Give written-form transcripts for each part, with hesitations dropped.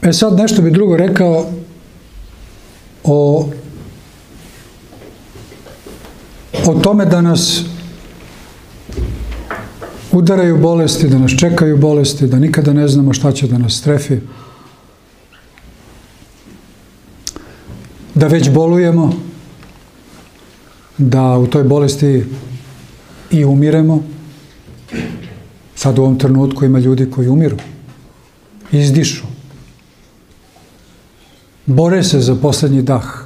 Sad nešto bi drugo rekao o tome da nas udaraju bolesti, da nas čekaju bolesti, da nikada ne znamo šta će da nas strefi, da već bolujemo, da u toj bolesti i umiremo. Sad u ovom trenutku ima ljudi koji umiru, izdišu, bore se za poslednji dah.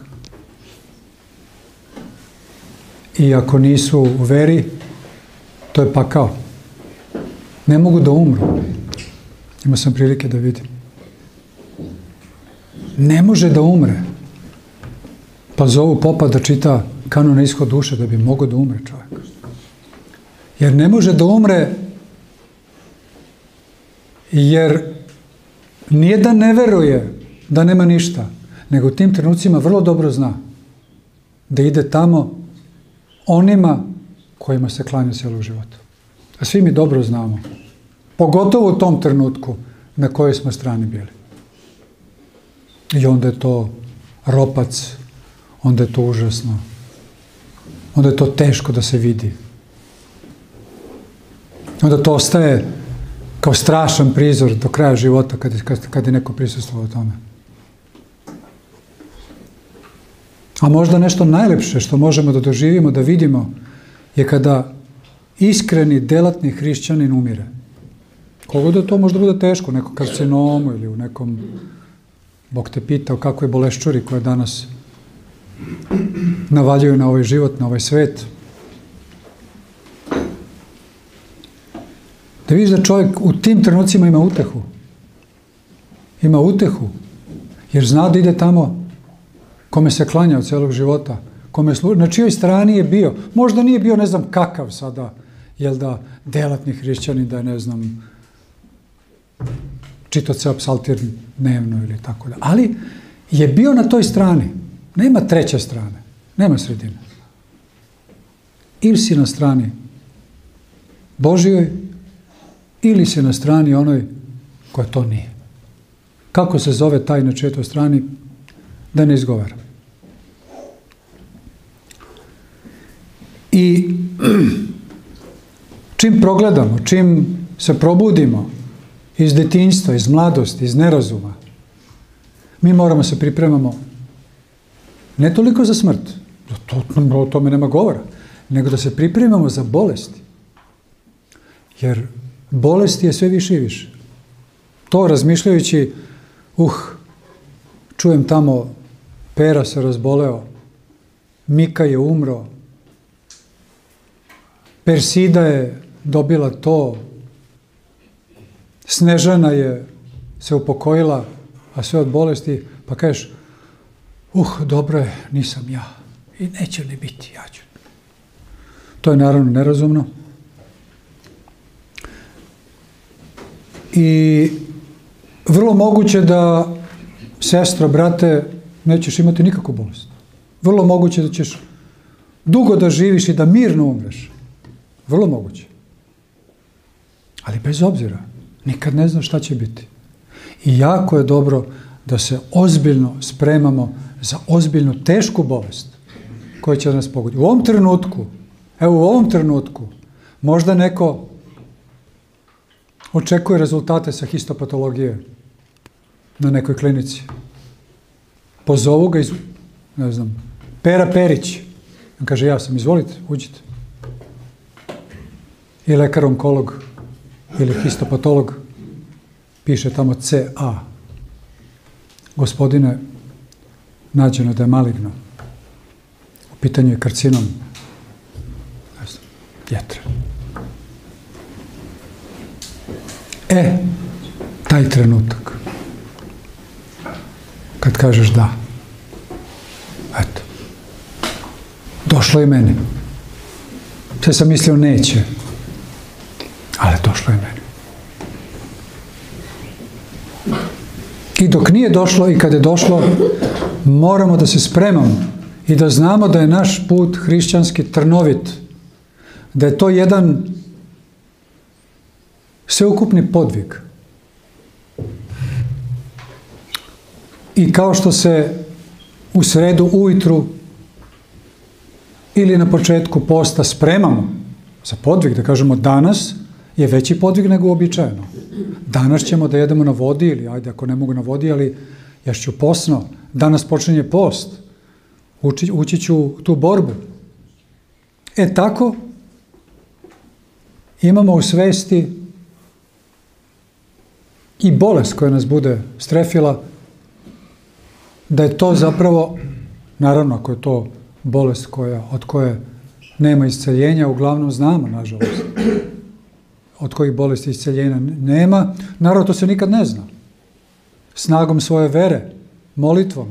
I ako nisu u veri, to je pakao. Ne mogu da umru. Imao sam prilike da vidim. Ne može da umre. Pa zovu popa da čita kanon na ishod duše da bi mogao da umre čovjek. Jer ne može da umre jer nije da ne veruje da nema ništa, nego u tim trenucima vrlo dobro zna da ide tamo onima kojima se klanja cijelog života. A svi mi dobro znamo, pogotovo u tom trenutku na kojoj smo strani bili. I onda je to ropac, onda je to užasno, onda je to teško da se vidi. Onda to ostaje kao strašan prizor do kraja života kad je neko prisustvovao tome. A možda nešto najlepše što možemo da doživimo, da vidimo, je kada iskreni, delatni hrišćanin umire. Koliko da to možda bude teško, u nekom karcinomu ili u nekom, Bog te pitao kakve boleščuri koje danas navaljuju na ovaj život, na ovaj svet. Da vidiš da čovjek u tim trenucima ima utehu. Ima utehu, jer zna da ide tamo kome se klanja od celog života, na čijoj strani je bio. Možda nije bio ne znam kakav sada, jel da, delatni hrišćanin, da je ne znam, čitao ceo psaltir dnevno ili tako da. Ali je bio na toj strani. Nema treće strane. Nema sredine. Ili si na strani Božjoj, ili si na strani onoj koja to nije. Kako se zove taj na četoj strani, da ne izgovaram. I čim progledamo, čim se probudimo iz detinjstva, iz mladosti, iz nerazuma, mi moramo se pripremamo ne toliko za smrt, o tome nema govora, nego da se pripremamo za bolesti. Jer bolesti je sve više i više. To razmišljajući, čujem tamo, Pera se razboleo, Mika je umro, Persida je dobila to, Snežana je se upokojila, a sve od bolesti, pa kažeš, dobro je, nisam ja. I neće li biti, ja ću. To je naravno nerazumno. I vrlo moguće da, sestro, brate, nećeš imati nikakvu bolest. Vrlo moguće da ćeš dugo da živiš i da mirno umreš. Vrlo moguće. Ali bez obzira, nikad ne znaš šta će biti. I jako je dobro da se ozbiljno spremamo za ozbiljnu, tešku bolest koja će nas pogoditi. U ovom trenutku, možda neko očekuje rezultate sa histopatologije na nekoj klinici. Pozovu ga iz, ne znam, Pera Perić. On kaže, ja sam, izvolite, uđite. I lekar onkolog ili histopatolog piše tamo CA. Gospodine, nađeno da je maligno. U pitanju je karcinom. Ne znam, jetre. Taj trenutak. Kad kažeš da. Eto. Došlo je meni. Sve sam mislio neće. Ali došlo je meni. I dok nije došlo i kad je došlo, moramo da se spremamo i da znamo da je naš put hrišćanski trnovit. Da je to jedan sveukupni podvig. I kao što se u sredu ujutru ili na početku posta spremamo za podvig, da kažemo danas je veći podvig nego uobičajeno. Danas ćemo da jedemo na vodi, ili ajde ako ne mogu na vodi, ali ješću posno. Danas počinje post. Ući ću u tu borbu. Tako imamo u svesti i bolest koja nas bude strefila, da je to zapravo, naravno ako je to bolest od koje nema isceljenja, uglavnom znamo, nažalost, od kojih bolesti isceljenja nema, naravno to se nikad ne zna. Snagom svoje vere, molitvom,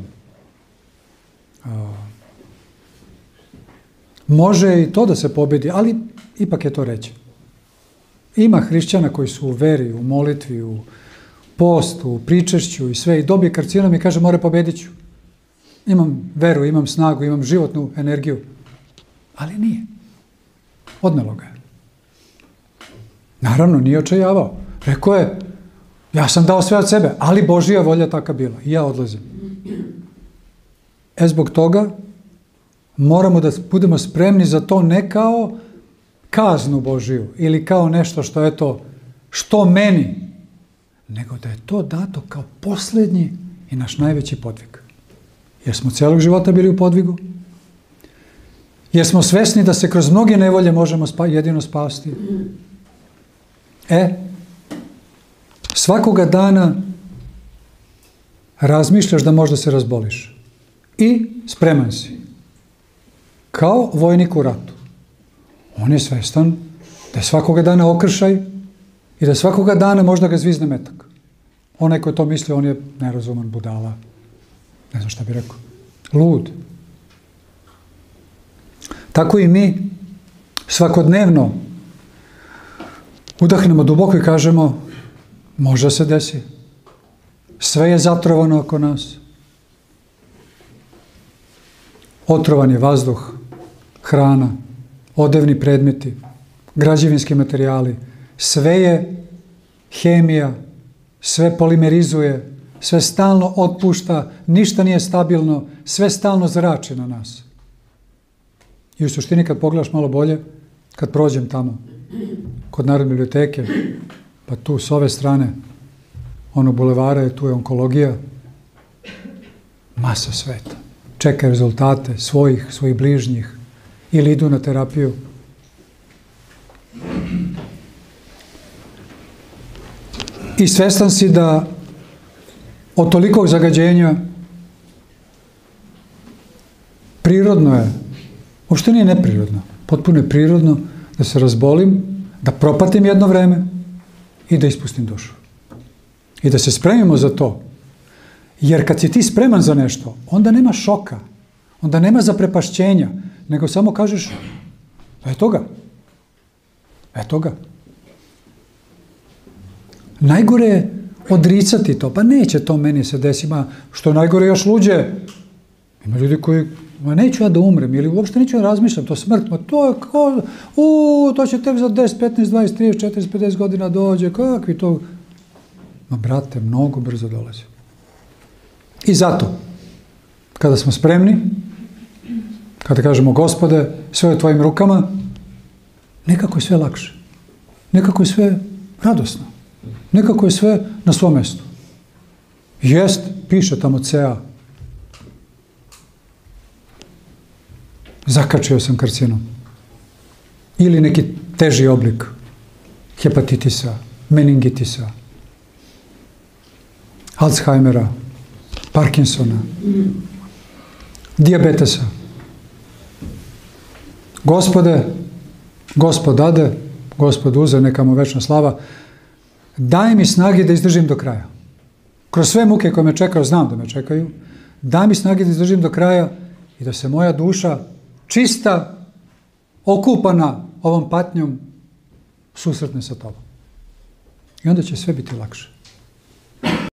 može i to da se pobedi, ali ipak je to reći. Ima hrišćana koji su u veri, u molitvi, u postu, u pričešću i sve, i dobije karcinom i kaže, more, pobedit ću. Imam veru, imam snagu, imam životnu energiju. Ali nije. Odnelo ga je. Naravno, nije očajavao. Rekao je, ja sam dao sve od sebe, ali Božija volja taka bila. I ja odlazim. Zbog toga moramo da budemo spremni za to, ne kao kaznu Božiju ili kao nešto što je to, što meni, nego da je to dato kao posljednji i naš najveći podvig. Jer smo cijelog života bili u podvigu, jer smo svesni da se kroz mnoge nevolje možemo jedino spasti. Svakoga dana razmišljaš da možda se razboliš i spreman si. Kao vojnik u ratu. On je svestan da je svakoga dana okršaj i da svakoga dana možda ga zvizne metak. Onaj ko to misli, on je nerazuman, budala. Ne znam šta bi rekao. Lud. Tako i mi svakodnevno udahnemo duboko i kažemo, možda se desi. Sve je zatrovano oko nas. Otrovan je vazduh, hrana, odevni predmeti, građevinski materijali. Sve je hemija, sve polimerizuje, sve stalno otpušta, ništa nije stabilno, sve stalno zrači na nas. I u suštini kad pogledaš malo bolje, kad prođem tamo, kod Narodne biblioteke, pa tu s ove strane, bulevara je, tu je onkologija, masa sveta. Čekaju rezultate svojih bližnjih ili idu na terapiju. I svestan si da od tolikog zagađenja prirodno je, uopšte nije neprirodno, potpuno je prirodno da se razbolim, da propatim jedno vreme i da ispustim dušu. I da se spremimo za to. Jer kad si ti spreman za nešto, onda nema šoka, onda nema zaprepašćenja, nego samo kažeš, eto ga. Eto ga. Najgore je odricati to, pa neće to meni se desiti, što najgore još luđe. Ima ljudi koji, neću ja da umrem, ili uopšte neću da razmišljam, to smrt, to je kao, to će tek za 10, 15, 20, 30, 40, 50 godina dođe, kakvi to. Brate, mnogo brzo dolazi. I zato, kada smo spremni, kada kažemo, Gospode, sve je u tvojim rukama, nekako je sve lakše. Nekako je sve radosno. Nekako je sve na svom mjestu. Jest, piše tamo CA. Zakačio sam karcinom. Ili neki teži oblik hepatitisa, meningitisa, Alzheimera, Parkinsona, dijabetesa. Gospode, Gospod dade, Gospod uze, neka mu večna slava, daj mi snage da izdržim do kraja. Kroz sve muke koje me čekaju, znam da me čekaju, daj mi snage da izdržim do kraja i da se moja duša čista, okupana ovom patnjom, susretne sa tobom. I onda će sve biti lakše.